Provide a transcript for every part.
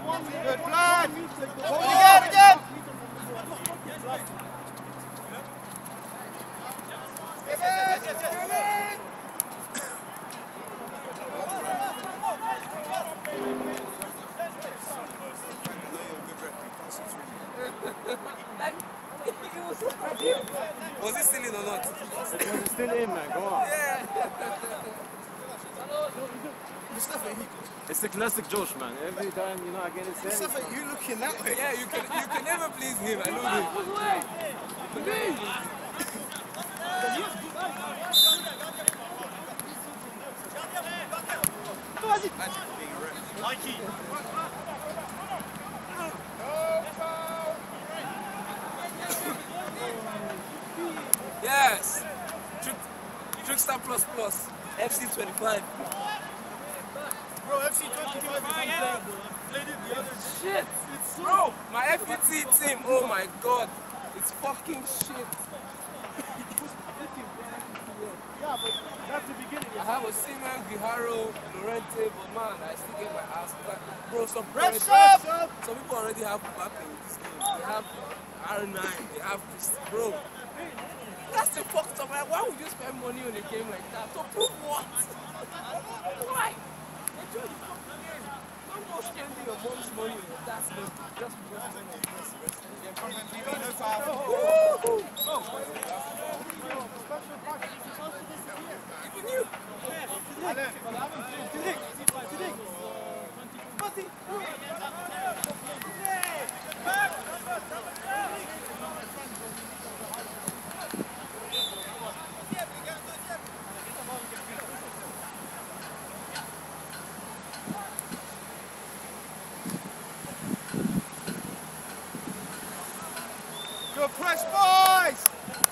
Good blood! Again! Was it still in or not? It's still in, man. Go on. Yeah. It's the classic Josh, man. Every time, you know, I get it said. Mustafa, you looking that way? Yeah, you can never please him. I know him. Yes. Trickster plus plus. FC 25. Bro, FC 25 Shit. Bro, my FPT team. Oh my god. It's fucking shit. Yeah, but that's the beginning. I have a Seaman, Guijaro, Lorente, but man, I still get my ass back. Bro, some people already have Mbappe in this game. They have R9, they have this. Bro, that's the fucked up. Like, why would you spend money on a game like that? To prove what? Why? Enjoy the fucking game. Don't go spending your mom's money on that stuff. Just because. Even you. Good press, boys!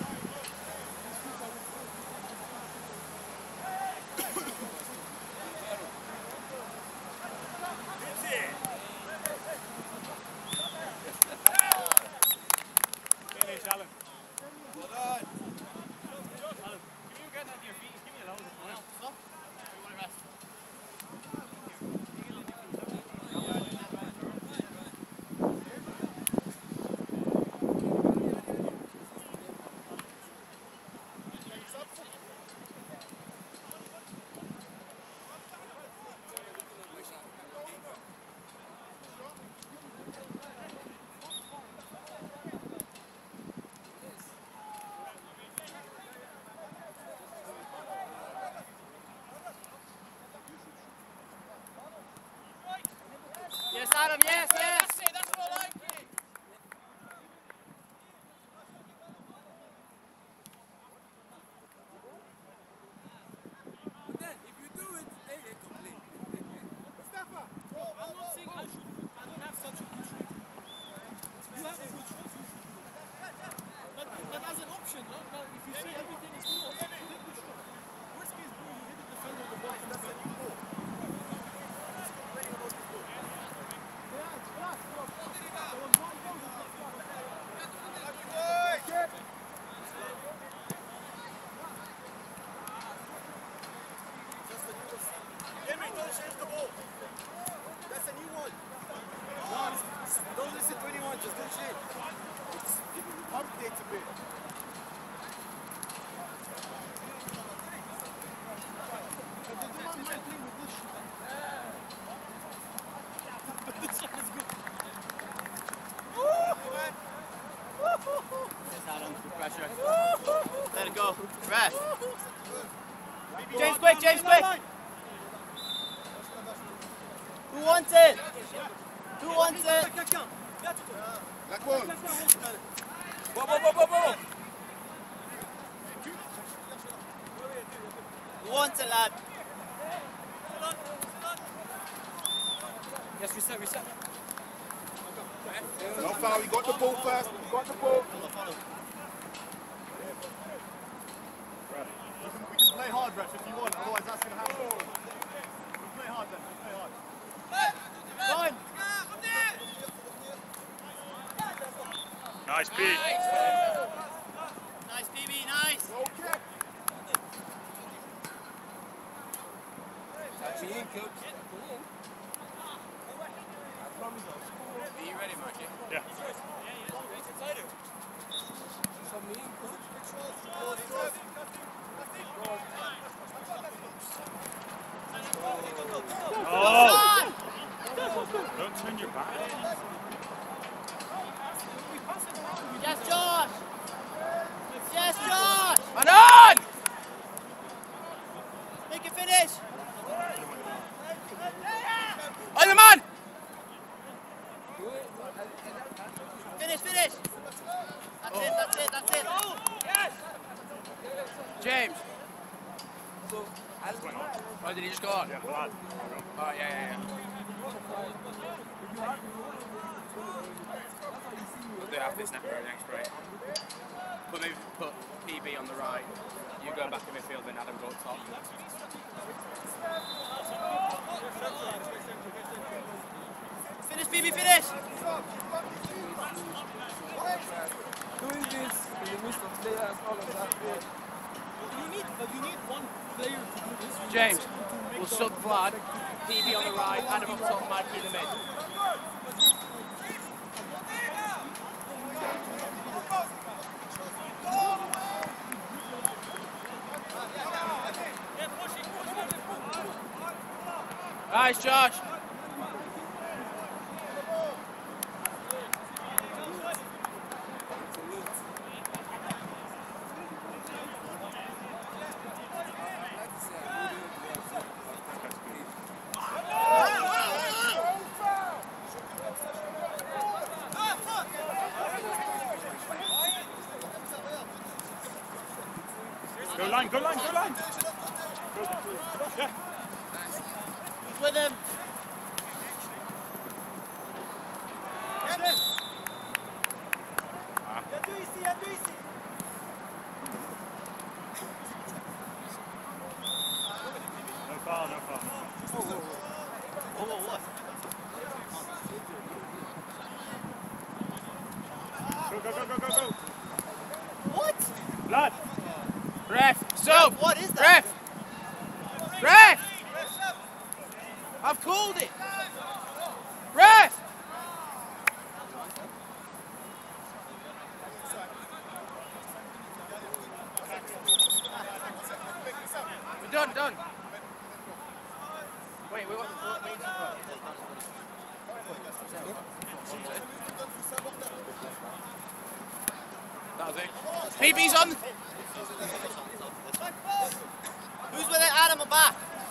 Yes, Adam, yes, yes. That's what I like. But then, if you do it, then they complain. Mustafa, bro, I'm not saying I don't have such a good shoot. You have a good shoot. But as an option, if you say everything is good, you hit the shot. Worst case, bro, you hit the defender of the ball. That's a new ball. Don't listen to anyone, just don't shit. It's updates a bit. This one is good. Yes, Adam, good pressure. Let it go. Rest. James, quick, James, quick. Who wants it? Who wants it? La call. Bo. Who wants it, lad? Yes, reset. No foul, we got the ball first. We got the ball. We can play hard, Resh, if you want. Otherwise, that's going to happen. We'll play hard then. Play hard. Line. Nice beat. Nice, PB, nice. Okay. Touch me in, coach. I promise. Don't turn your back. Yes, Josh! Yes, Josh! And on! Make it finish! On the man! Finish, finish! That's it, that's it, that's it! James. So, oh, did he just go on? Yeah, lad. Oh, yeah. We'll do half this next break. But maybe put PB on the right. You go back in midfield and Adam go up top. Finish, BB, finish! Doing this in the midst of players, all of that. You need one player to do this. James, we'll sub Vlad, PB on the right, Adam up top, Mikey in the mid. Nice, Josh. Go line, go line, go line. Yeah. Who's with him? No foul, no foul. Go. What? Lad. Ref, so. What is that? Ref! I've called it! Ref! We're done. Wait, what? That was it. PB's on! Who's with it? Adam or back?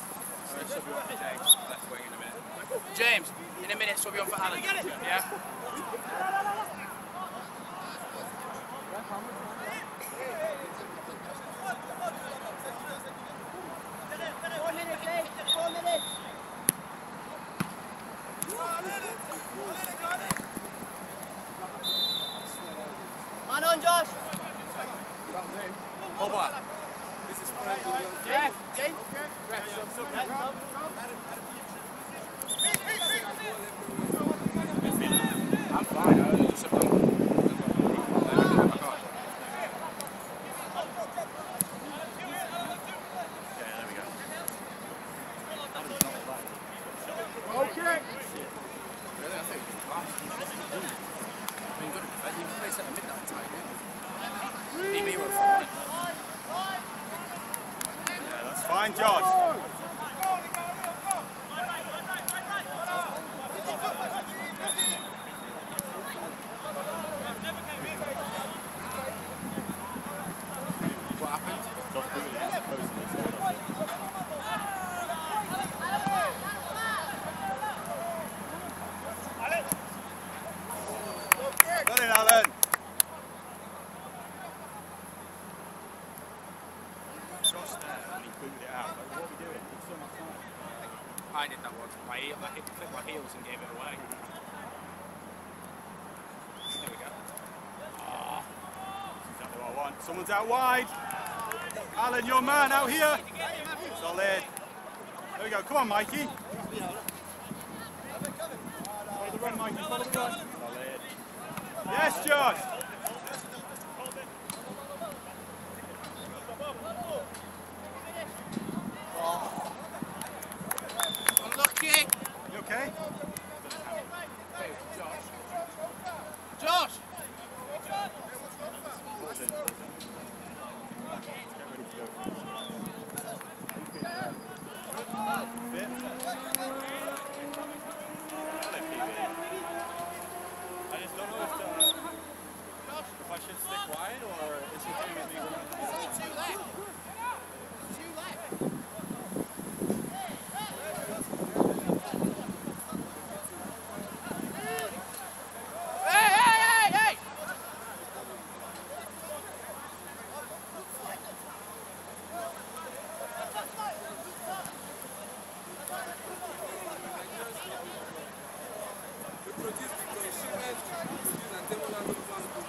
James, in a minute, sub you on for Alan. Yeah? Man on, Josh! Hold on. Yeah, James. I'm fine, I only just have done. Okay. Really, I think I mean, good defense. You play centre mid that time, didn't you? PB were fine. Yeah, that's fine, Josh. What happened? Got it, Alan. Josh there, and he booted it out. Like, what are we doing? It's so much time. I did that once. I clipped my heels and gave it away. There we go. Exactly what I want. Someone's out wide. Alan, your man out here. Solid. There we go. Come on, Mikey. Follow the run, Mikey. Follow the run. Solid. Yes, Josh. Unlucky. You okay? Hey, Josh. Bit. produced because she went to the table and the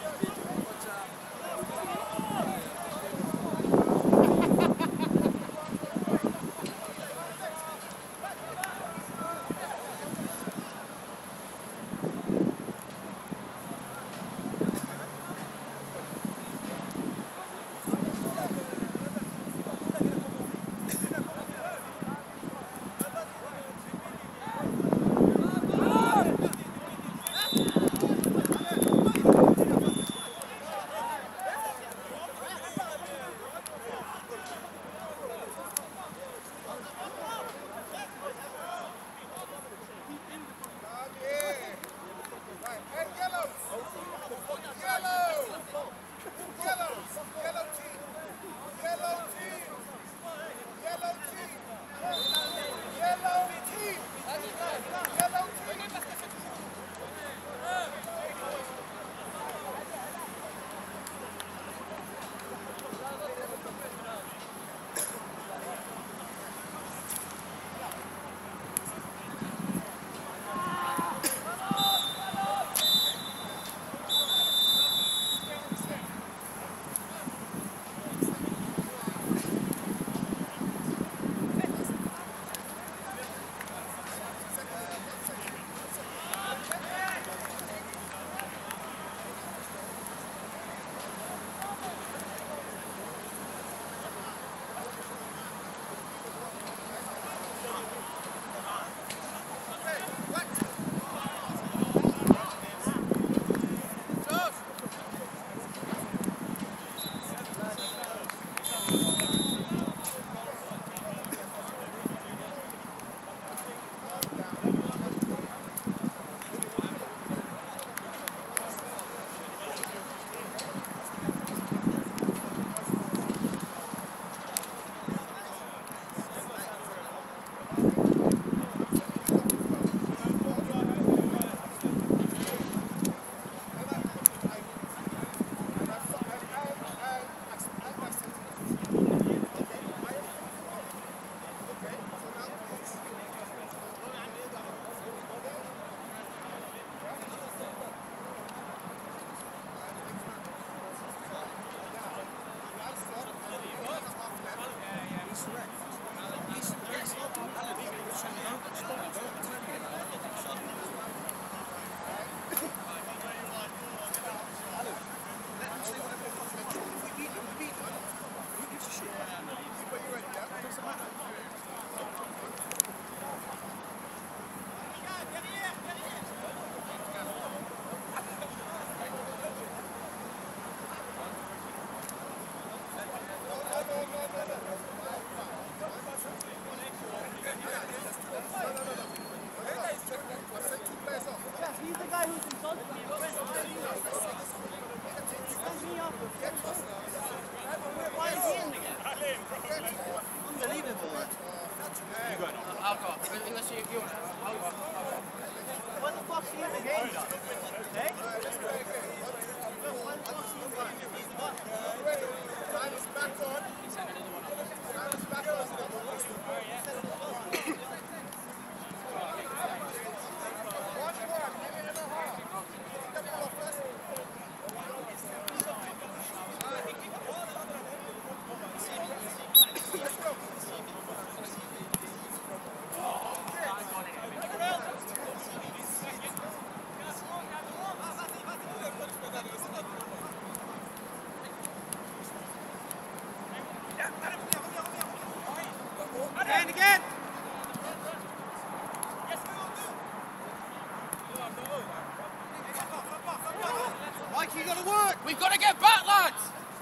We've got to get back, lads!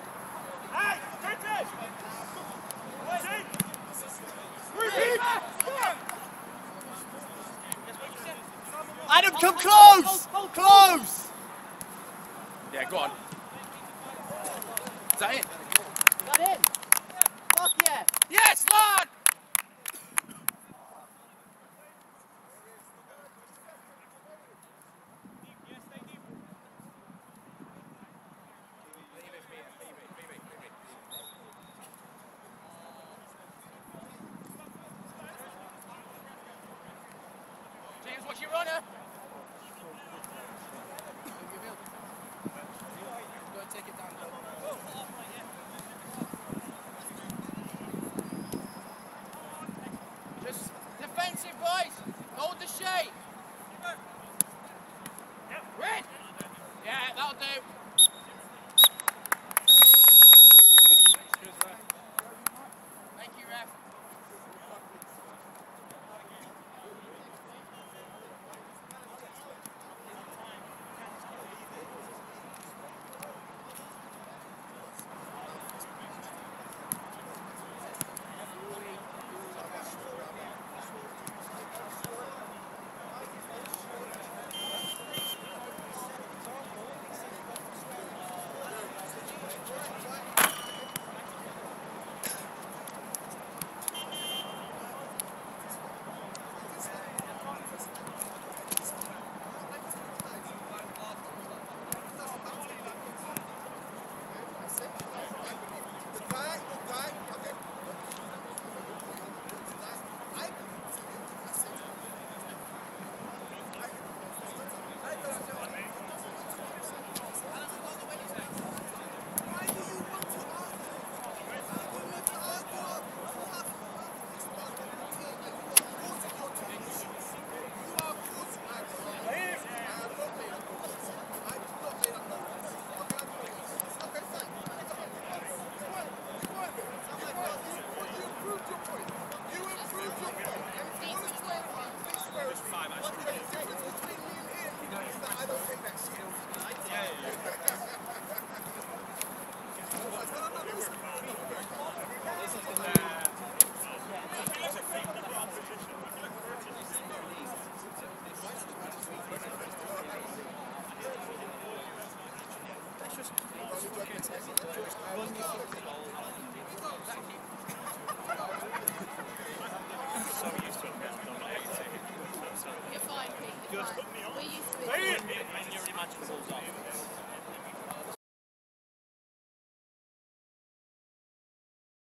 Hey, Adam, come close! Close! Yeah, go on. Is that it? Got in! Fuck yeah! Yes, lad! James, what's your runner? You're fine, Pete. You're fine. We're used to it. And you're already matching the balls off.